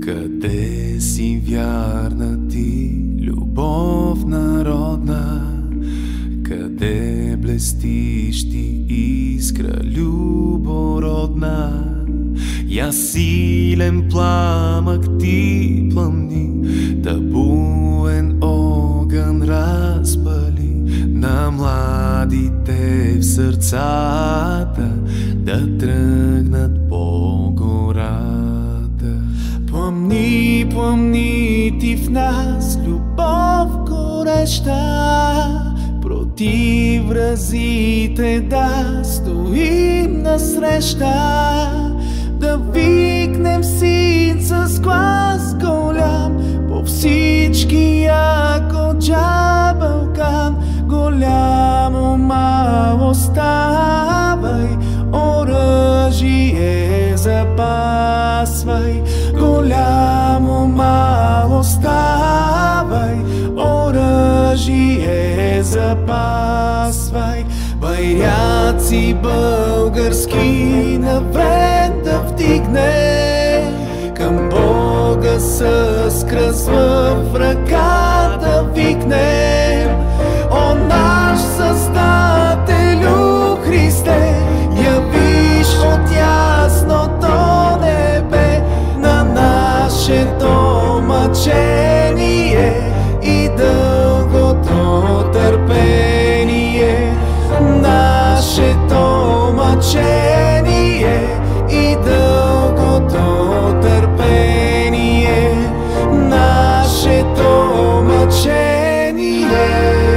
Къде си вярна ти, любов народна? Къде блестиш ти, искра любородна? Я силен пламък ти пламни, да буен огън разпали на младите в сърцата, да тръгнат по гората. Пламни, пламни ти в нас, любов гореща, против вразите да стоим насреща, да викнем син с глас голям, по всички яко джабълкан. Голямо мало ставай, оръжие запасвай. Голямо мало ставай, оръжие запасвай. Байраци български навред да вдигне, към Бога с кръст в ръка да викнем. О, наш Създателю Христе, явиш от ясното небе на нашето мъчение и дългото търпение. Нашето мъчение и дългото търпение. Нашето мъчение.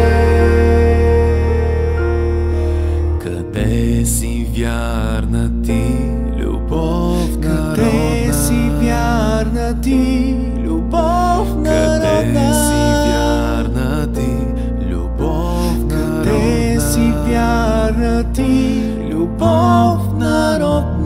Къде си вярна ти, любов народна? Къде си вярна ти, любов народна? Къде си вярна ти, любов народна? Къде си вярна ти, любов народна?